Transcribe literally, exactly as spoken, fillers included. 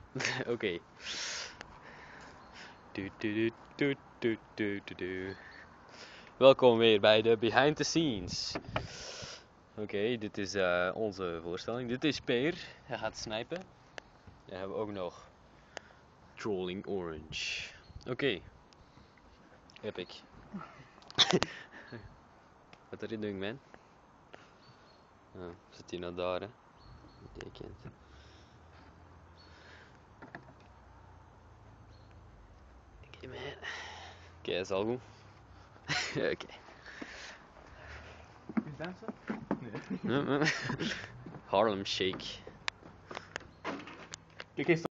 Oké. Okay. Du, du, du, du, du, du, du. Welkom weer bij de Behind the Scenes. Oké, okay, dit is uh, onze voorstelling. Dit is Peer, hij gaat snijpen. Dan hebben we ook nog Trolling Orange. Oké, okay. Epic. What are you doing, man? Oh, zit hij nou daar, hè? Betekent. Oké, man. Oké, okay, dat is al goed. Oké. Okay. Is dansen? Nee. Harlem Shake. Kijk eens.